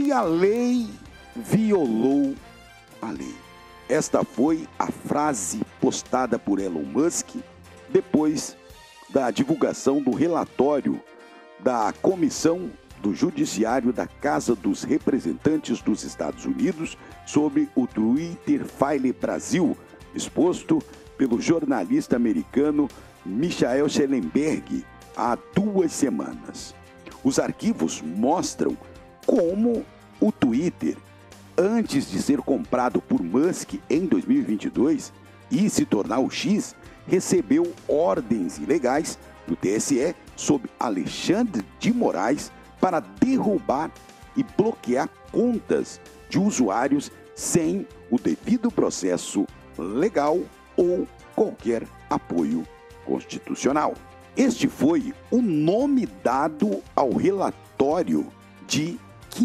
e a lei violou a lei. Esta foi a frase postada por Elon Musk depois da divulgação do relatório da Comissão do Judiciário da Casa dos Representantes dos Estados Unidos sobre o Twitter File Brasil, exposto pelo jornalista americano Michael Schellenberg há 2 semanas. Os arquivos mostram como o Twitter, antes de ser comprado por Musk em 2022 e se tornar o X, recebeu ordens ilegais do TSE sob Alexandre de Moraes para derrubar e bloquear contas de usuários sem o devido processo legal ou qualquer apoio constitucional. Este foi o nome dado ao relatório de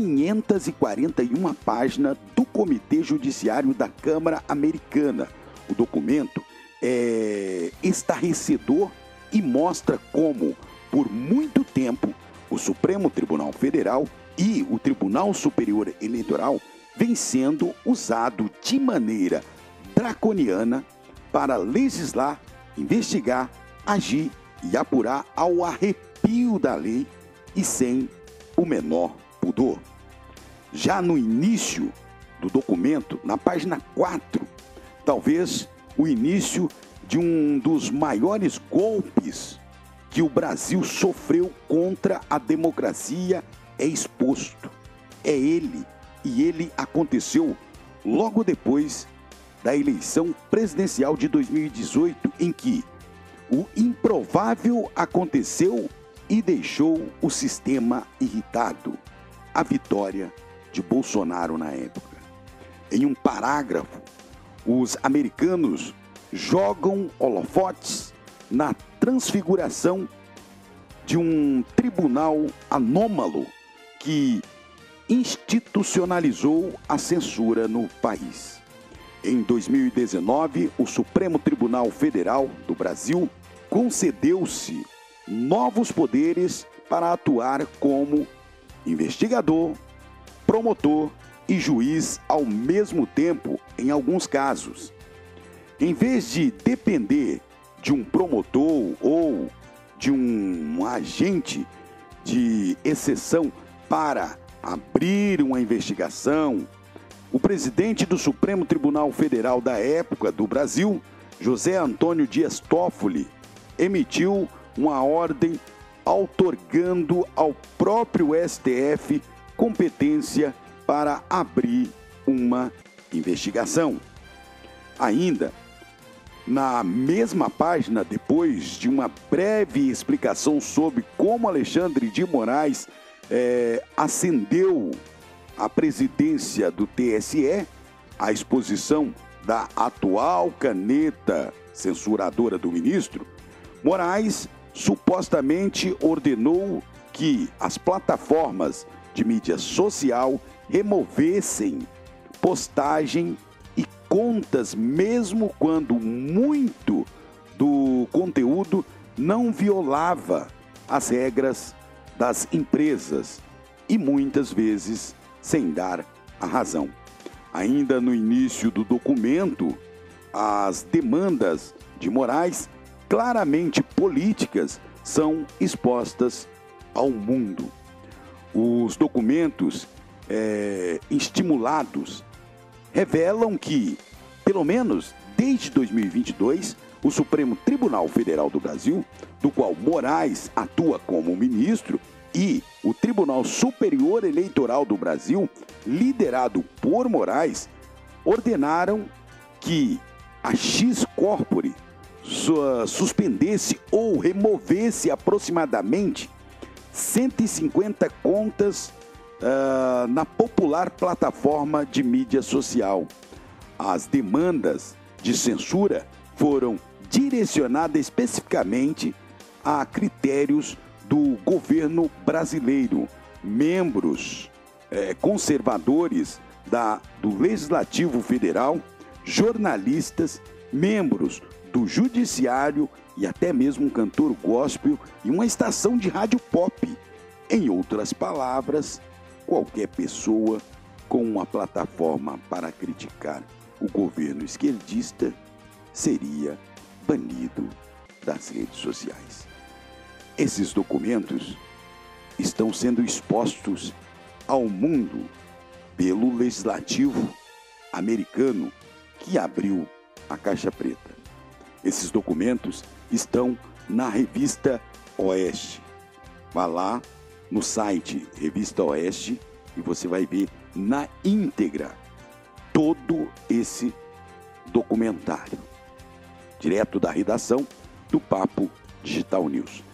541 páginas do Comitê Judiciário da Câmara Americana. O documento é estarrecedor e mostra como, por muito tempo, o Supremo Tribunal Federal e o Tribunal Superior Eleitoral vem sendo usado de maneira draconiana para legislar, investigar, agir e apurar ao arrepio da lei e sem o menor pudor. Já no início do documento, na página 4, talvez o início de um dos maiores golpes que o Brasil sofreu contra a democracia é exposto. É ele, e ele aconteceu logo depois da eleição presidencial de 2018, em que o improvável aconteceu e deixou o sistema irritado. A vitória de Bolsonaro na época. Em um parágrafo, os americanos jogam holofotes na transfiguração de um tribunal anômalo que institucionalizou a censura no país. Em 2019, o Supremo Tribunal Federal do Brasil concedeu-se novos poderes para atuar como investigador, promotor e juiz ao mesmo tempo em alguns casos. Em vez de depender de um promotor ou de um agente de exceção para abrir uma investigação, o presidente do Supremo Tribunal Federal da época do Brasil, José Antônio Dias Toffoli, emitiu uma ordem outorgando ao próprio STF competência para abrir uma investigação. Ainda, na mesma página, depois de uma breve explicação sobre como Alexandre de Moraes ascendeu à presidência do TSE, a exposição da atual caneta censuradora do ministro, Moraes supostamente ordenou que as plataformas de mídia social removessem postagem e contas, mesmo quando muito do conteúdo não violava as regras das empresas e muitas vezes sem dar a razão. Ainda no início do documento, as demandas de Moraes, claramente políticas, são expostas ao mundo. Os documentos estimulados revelam que, pelo menos desde 2022, o Supremo Tribunal Federal do Brasil, do qual Moraes atua como ministro, e o Tribunal Superior Eleitoral do Brasil, liderado por Moraes, ordenaram que a X Corpore suspendesse ou removesse aproximadamente 150 contas na popular plataforma de mídia social. As demandas de censura foram direcionadas especificamente a critérios do governo brasileiro, membros conservadores do Legislativo Federal, jornalistas, membros do Judiciário e até mesmo um cantor gospel e uma estação de rádio pop. Em outras palavras, qualquer pessoa com uma plataforma para criticar o governo esquerdista seria banido das redes sociais. Esses documentos estão sendo expostos ao mundo pelo legislativo americano que abriu a caixa preta. Esses documentos estão na Revista Oeste. Vá lá no site Revista Oeste e você vai ver na íntegra todo esse documentário, direto da redação do Papo Digital News.